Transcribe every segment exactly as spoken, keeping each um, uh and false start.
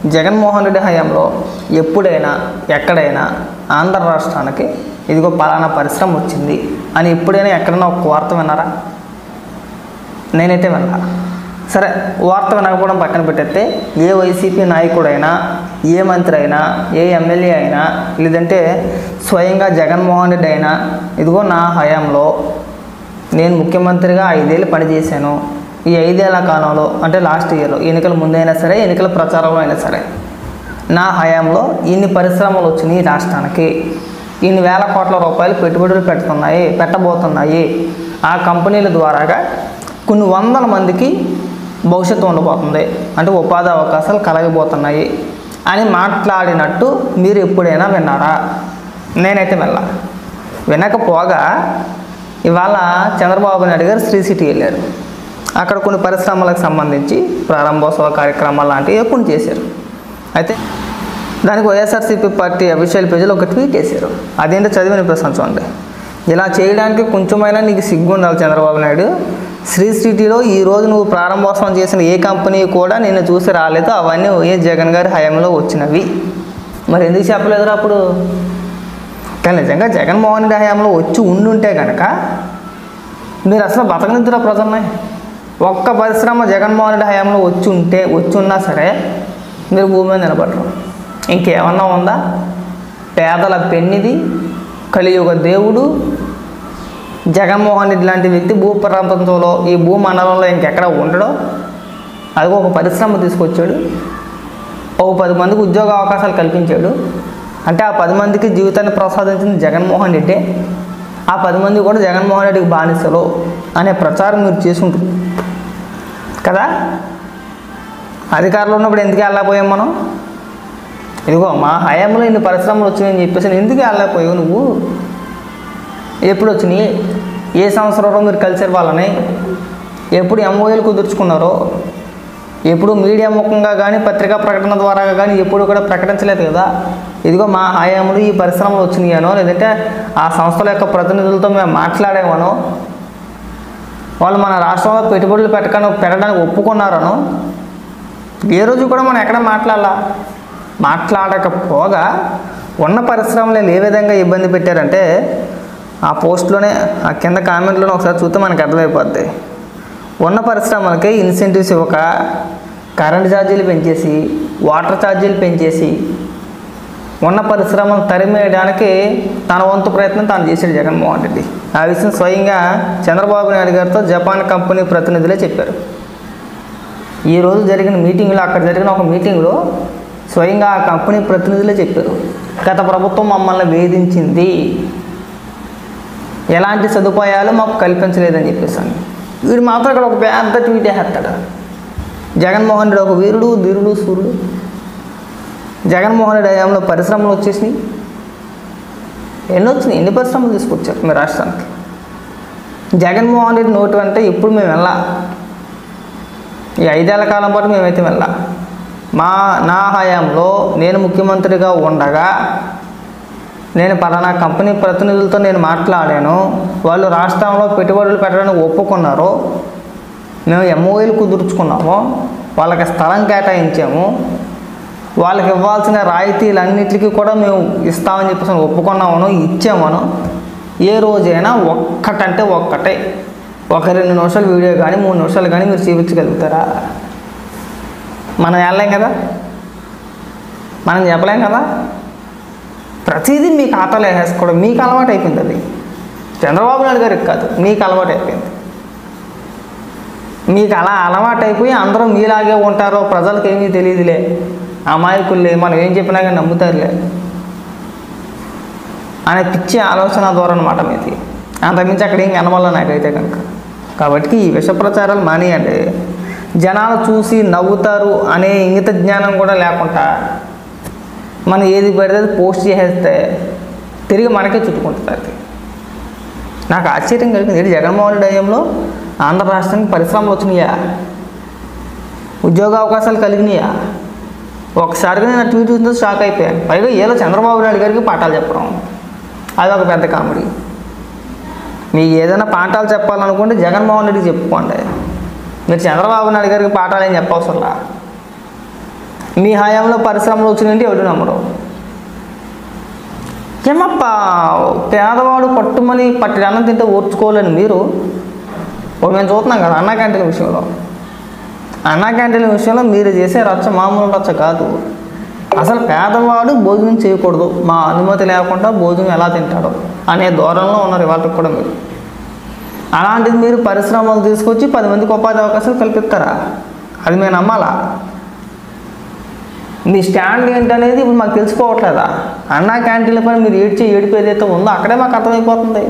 జగన్మోహన్ రెడ్డి హయాంలో ఎప్పుడైనా ఎక్కడైనా ఆంధ్ర రాష్ట్రానికి ఇదిగో పలానా పరిశ్రమ వచ్చింది అని ఎప్పుడైనా ఎక్కడైనా ఒక వార్త విన్నారా? నేనైతే విన్నా. సరే, వార్త వినకపోవడం పక్కన పెట్టేస్తే ఏ వైసీపీ నాయకుడైనా, ఏ మంత్రి అయినా, ఏ ఎమ్మెల్యే అయినా, లేదంటే స్వయంగా జగన్మోహన్ రెడ్డి అయినా ఇదిగో నా హయాంలో నేను ముఖ్యమంత్రిగా ఐదేళ్ళు పనిచేశాను, ఈ ఐదేళ్ల కాలంలో అంటే లాస్ట్ ఇయర్లో ఎన్నికల ముందైనా సరే, ఎన్నికల ప్రచారంలో అయినా సరే, నా హయాంలో ఇన్ని పరిశ్రమలు వచ్చినాయి రాష్ట్రానికి, ఇన్ని వేల కోట్ల రూపాయలు పెట్టుబడులు పెడుతున్నాయి పెట్టబోతున్నాయి ఆ కంపెనీల ద్వారాగా కొన్ని వందల మందికి భవిష్యత్తు ఉండబోతుంది, అంటే ఉపాధి అవకాశాలు కలగబోతున్నాయి అని మాట్లాడినట్టు మీరు ఎప్పుడైనా విన్నారా? నేనైతే వెళ్ళా. వినకపోగా ఇవాళ చంద్రబాబు నాయుడు గారు శ్రీ సిటీ వెళ్ళారు. అక్కడ కొన్ని పరిశ్రమలకు సంబంధించి ప్రారంభోత్సవ కార్యక్రమాలు లాంటివి కొన్ని చేశారు. అయితే దానికి వైఎస్ఆర్సీపీ పార్టీ అఫీషియల్ పేజీలో ఒక ట్వీట్ చేశారు. అదేంటో చదివి వినిపిస్తాను చూడండి. ఇలా చేయడానికి కొంచెమైనా నీకు సిగ్గు ఉండాలి చంద్రబాబు నాయుడు. శ్రీ సిటీలో ఈరోజు నువ్వు ప్రారంభోత్సవం చేసిన ఏ కంపెనీ కూడా నిన్ను చూసి రాలేదు, అవన్నీ వైఎస్ జగన్ గారి హయాంలో వచ్చినవి. మరి ఎందుకు చెప్పలేదురా అప్పుడు? కానీ నిజంగా జగన్మోహన్ రెడ్డి హయాంలో వచ్చి ఉండుంటే కనుక మీరు అసలు బతకనిద్దురా ప్రజల్ని. ఒక్క పరిశ్రమ జగన్మోహన్ రెడ్డి హయాంలో వచ్చి ఉంటే వచ్చి ఉన్నా సరే మీరు భూమి మీద నిలబడరు. ఇంకేమన్నా ఉందా? పేదల పెన్నిది, కలియుగ దేవుడు జగన్మోహన్ రెడ్డి లాంటి వ్యక్తి భూ ప్రపంచంలో ఈ భూమండలంలో ఇంకెక్కడ ఉండడో అది ఒక పరిశ్రమ తీసుకొచ్చాడు, ఒక పది మందికి ఉద్యోగ అవకాశాలు కల్పించాడు. అంటే ఆ పది మందికి జీవితాన్ని ప్రసాదించింది జగన్మోహన్ రెడ్డి. ఆ పది మంది కూడా జగన్మోహన్ రెడ్డికి బానిసలు అనే ప్రచారం మీరు చేసుకుంటారు కదా. అధికారంలో ఉన్నప్పుడు ఎందుకు వెళ్ళకపోయాం మనం? ఇదిగో మా హయాంలో ఇన్ని పరిశ్రమలు వచ్చినాయని చెప్పేసి ఎందుకు వెళ్ళకపోయావు నువ్వు? ఎప్పుడు వచ్చినాయి? ఏ సంవత్సరంలో మీరు కలిసారు వాళ్ళని? ఎప్పుడు ఎంఓఏలు కుదుర్చుకున్నారో? ఎప్పుడు మీడియా ముఖంగా కానీ పత్రికా ప్రకటన ద్వారా కానీ ఎప్పుడు కూడా ప్రకటించలేదు కదా. ఇదిగో మా హయాంలో ఈ పరిశ్రమలు వచ్చినాయనో, లేదంటే ఆ సంస్థల యొక్క ప్రతినిధులతో మేము మాట్లాడామనో, వాళ్ళు మన రాష్ట్రంలో పెట్టుబడులు పెట్టక పెట్టడానికి ఒప్పుకున్నారనో ఏ రోజు కూడా మనం ఎక్కడ మాట్లాడాలా? మాట్లాడకపోగా ఉన్న పరిశ్రమలు ఏ విధంగా ఇబ్బంది పెట్టారంటే ఆ పోస్ట్లోనే ఆ కింద కామెంట్లోనే ఒకసారి చూస్తే మనకు అర్థమైపోద్ది. ఉన్న పరిశ్రమలకి ఇన్సెంటివ్స్ ఇవ్వక కరెంట్ ఛార్జీలు పెంచేసి, వాటర్ ఛార్జీలు పెంచేసి ఉన్న పరిశ్రమలు తరిమేయడానికి తన వంతు ప్రయత్నం తాను చేశాడు జగన్మోహన్ రెడ్డి. ఆ విషయం స్వయంగా చంద్రబాబు నాయుడు గారితో జపాన్ కంపెనీ ప్రతినిధులే చెప్పారు. ఈరోజు జరిగిన మీటింగ్లో, అక్కడ జరిగిన ఒక మీటింగ్లో స్వయంగా ఆ కంపెనీ ప్రతినిధులే చెప్పారు, గత ప్రభుత్వం మమ్మల్ని వేధించింది, ఎలాంటి సదుపాయాలు మాకు కల్పించలేదని చెప్పేసాను. వీడు మాత్రం అక్కడ ఒక పెద్ద ట్వీట్ వేస్తాడు. జగన్మోహన్ రెడ్డి ఒక వీరుడు, ధీరుడు, సూర్యుడు. జగన్మోహన్ రెడ్డి హయాంలో పరిశ్రమలు వచ్చేసినాయి. ఎన్ని వచ్చినాయి? ఎన్ని పరిశ్రమలు తీసుకొచ్చారు మీ రాష్ట్రానికి? జగన్మోహన్ రెడ్డి నోటు అంటే ఎప్పుడు మేము వెళ్ళా. ఈ ఐదేళ్ల కాలం పాటు మేమైతే వెళ్ళా. మా నా హయాంలో నేను ముఖ్యమంత్రిగా ఉండగా నేను పలానా కంపెనీ ప్రతినిధులతో నేను మాట్లాడాను, వాళ్ళు రాష్ట్రంలో పెట్టుబడులు పెట్టడానికి ఒప్పుకున్నారు, మేము ఎంఓఏలు కుదుర్చుకున్నాము, వాళ్ళకి స్థలం కేటాయించాము, వాళ్ళకి ఇవ్వాల్సిన రాయితీలన్నిటికీ కూడా మేము ఇస్తామని చెప్పేసి ఒప్పుకున్నామను, ఇచ్చామను ఏ రోజైనా ఒక్కటంటే ఒక్కటే ఒక రెండు నిమిషాలు వీడియో కానీ మూడు నిమిషాలు కానీ మీరు చూపించగలుగుతారా? మనం వెళ్ళలేం కదా, మనం చెప్పలేం కదా. ప్రతిదీ మీ ఖాతాలో వేసుకోవడం మీకు అలవాటు అయిపోయింది. అది చంద్రబాబు నాయుడు గారికి కాదు, మీకు అలవాటు అయిపోయింది. మీకు అలా అలవాటు అయిపోయి అందరూ మీలాగే ఉంటారో ప్రజలకు ఏమీ తెలియదులే, అమాయకులే, మనం ఏం చెప్పినా కానీ నమ్ముతారులే అనే పిచ్చి ఆలోచన ద్వారా అన్నమాట మీది. అంతకుమించి అక్కడ ఏం కనబడాల నాకైతే కనుక. కాబట్టి ఈ విష ప్రచారాలు మానేయండి. జనాలు చూసి నవ్వుతారు అనే ఇంగిత జ్ఞానం కూడా లేకుండా మనం ఏది పడితే అది పోస్ట్ చేసేస్తే తిరిగి మనకే చుట్టుకుంటుంది. నాకు ఆశ్చర్యం కలిగింది, ఏంటి జగన్మోహన్ రెడ్డి హయాంలో ఆంధ్ర రాష్ట్రానికి పరిశ్రమలు వచ్చినాయా, ఉద్యోగ అవకాశాలు కలిగినాయా? ఒకసారిగా నేను ట్వీట్ చూస్తే షాక్ అయిపోయాను. పైగా ఏదో చంద్రబాబు నాయుడు గారికి పాఠాలు చెప్పడం, అది ఒక పెద్ద కామెడీ. మీకు ఏదైనా పాఠాలు చెప్పాలనుకుంటే జగన్మోహన్ రెడ్డికి చెప్పుకోండి, మీరు చంద్రబాబు నాయుడు గారికి పాఠాలు ఏం చెప్పవసరంలా. మీ హయాంలో పరిశ్రమలు వచ్చినాయంటే ఎవరు నమ్మరు. ఏమప్ప పేదవాడు పట్టుమని పట్టి అన్నం తింటే ఓర్చుకోలేని మీరు ఇప్పుడు మేము చూస్తున్నాం కదా అన్నా క్యాంటీన్ల విషయంలో. అన్నా క్యాంటీన్ల విషయంలో మీరు చేసే రచ్చ మామూలు రచ్చ కాదు. అసలు పేదవాడు భోజనం చేయకూడదు, మా అనుమతి లేకుండా భోజనం ఎలా తింటాడో అనే ధోరణిలో ఉన్నారు ఇవాళకి కూడా మీరు. అలాంటిది మీరు పరిశ్రమలు తీసుకొచ్చి పది మందికి ఉపాధి అవకాశాలు కల్పిస్తారా? అది మేము నమ్మాలా? మీ స్టాండ్ ఏంటనేది ఇప్పుడు మాకు తెలుసుకోవట్లేదా? అన్నా క్యాంటీన్ల పైన మీరు ఏడ్చే ఏడుపు ఏదైతే ఉందో అక్కడే మాకు అర్థమైపోతుంది.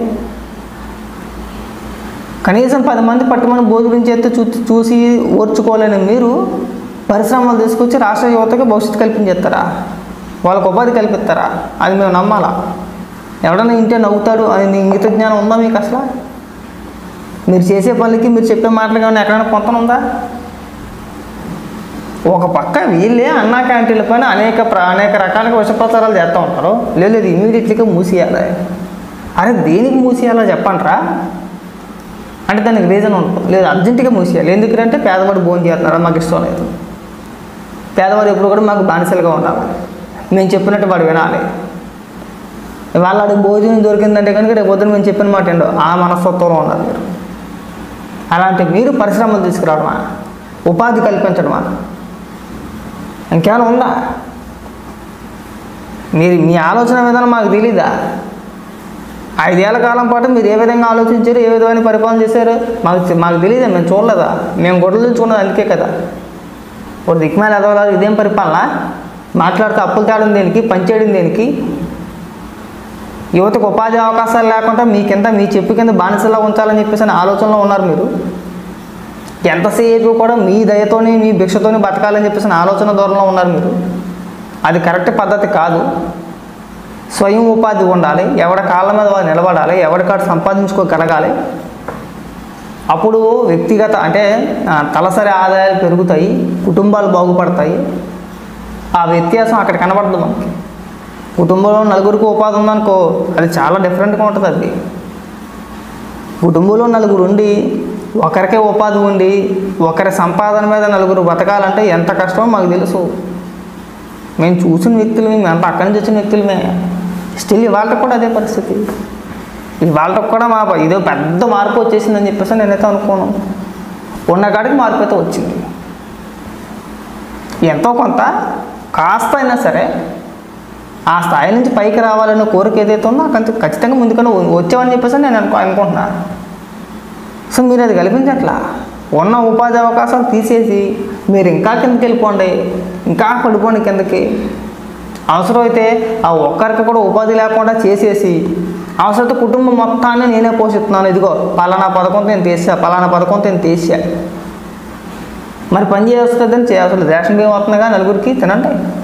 కనీసం పది మంది పట్టుమని భోజనం చేస్తే చూ చూసి ఓర్చుకోలేని మీరు పరిశ్రమలు తీసుకొచ్చి రాష్ట్ర యువతకి భవిష్యత్తు కల్పించేస్తారా? వాళ్ళకు ఉపాధి కల్పిస్తారా? అది మేము నమ్మాలా? ఎవడన్నా ఇంటే నవ్వుతాడు అని ఇంగిత జ్ఞానం ఉందా మీకు? అసలు మీరు చేసే పనులకి మీరు చెప్పే మాటలు కానీ ఎక్కడైనా పొంతన ఉందా? ఒక పక్క వీళ్ళే అన్నా క్యాంటీన్ల పైన అనేక ప్ర అనేక రకాలుగా విష ప్రచారాలు చేస్తూ ఉంటారు. లేదు లేదు ఇమీడియట్లీగా మూసేయాలి. అరే దేనికి మూసేయాలో చెప్పంటారా? అంటే దానికి రీజన్ ఉంటుంది. లేదు అర్జెంటుగా మూసేయాలి. ఎందుకంటే పేదవాడు భోజనం చేస్తున్నారు, మాకు ఇష్టం లేదు. పేదవాడు ఎప్పుడు కూడా మాకు బానిసలుగా ఉండాలి, మేము చెప్పినట్టు వాడు వినాలి. వాళ్ళకి భోజనం దొరికిందంటే కనుక రేపు పొద్దున మేము చెప్పిన మాట ఏంటో ఆ మనస్తత్వంలో ఉన్నారు మీరు. అలాంటి మీరు పరిశ్రమలు తీసుకురావడమా, ఉపాధి కల్పించడమా, ఇంకేమైనా ఉందా? మీరు మీ ఆలోచన విధానం మాకు తెలీదా? ఐదేళ్ల కాలం పాటు మీరు ఏ విధంగా ఆలోచించారు, ఏ విధమైన పరిపాలన చేశారు మాకు మాకు తెలియదా? మేము చూడలేదా? మేము గొడవలు తెచ్చుకున్నది అందుకే కదా. ఇప్పుడు దిక్మాల ఎదవలా ఇదేం పరిపాలన? మాట్లాడితే అప్పులు తేడం దేనికి, పనిచేయడం దేనికి? యువతకు ఉపాధి అవకాశాలు లేకుండా మీ కింద మీ చెప్పు కింద బానిసలా ఉంచాలని చెప్పేసి అని ఆలోచనలో ఉన్నారు మీరు. ఎంతసేపు కూడా మీ దయతోని మీ భిక్షతోని బతకాలని చెప్పేసి ఆలోచన ధోరణిలో ఉన్నారు మీరు. అది కరెక్ట్ పద్ధతి కాదు. స్వయం ఉపాధి ఉండాలి, ఎవరి కాళ్ళ మీద వాళ్ళు నిలబడాలి, ఎవరికాడు సంపాదించుకోగలగాలి. అప్పుడు వ్యక్తిగత అంటే తలసరి ఆదాయాలు పెరుగుతాయి, కుటుంబాలు బాగుపడతాయి. ఆ వ్యత్యాసం అక్కడ కనబడదు మనకి. కుటుంబంలో నలుగురికి ఉపాధి ఉందనుకో అది చాలా డిఫరెంట్గా ఉంటుంది. అది కుటుంబంలో నలుగురు ఉండి ఒకరికే ఉపాధి ఉండి ఒకరి సంపాదన మీద నలుగురు బతకాలంటే ఎంత కష్టమో మాకు తెలుసు. మేము చూసిన వ్యక్తులు, మేము అంత అక్కడి నుంచి వచ్చిన వ్యక్తులమే. స్టిల్ ఇవాళకి కూడా అదే పరిస్థితి. ఇవాళకి కూడా మా ఇదో పెద్ద మార్పు వచ్చేసిందని చెప్పేసి నేనైతే అనుకోను. ఉన్న కాడికి మార్పు అయితే వచ్చింది. ఎంతో కొంత కాస్త అయినా సరే ఆ స్థాయి నుంచి పైకి రావాలనే కోరిక ఏదైతే ఉందో అక్కడ ఖచ్చితంగా ముందుకన్నా వచ్చామని చెప్పేసి నేను అనుకో అనుకుంటున్నాను. సో మీరు అది కల్పించట్లా. ఉన్న ఉపాధి అవకాశాలు తీసేసి మీరు ఇంకా కిందకి వెళ్ళిపోండి, ఇంకా పడిపోండి కిందకి. అవసరమైతే ఆ ఒక్కరికి కూడా ఉపాధి లేకుండా చేసేసి అవసరమైతే కుటుంబం మొత్తాన్ని నేనే పోషిస్తున్నాను, ఇదిగో పలానా పథకంతో నేను తీసా, పలానా పథకంతో నేను తీసా. మరి పని చేస్తుందని చేయాల్సి రేషన్ బియ్యం వస్తుందిగా నలుగురికి తినండి.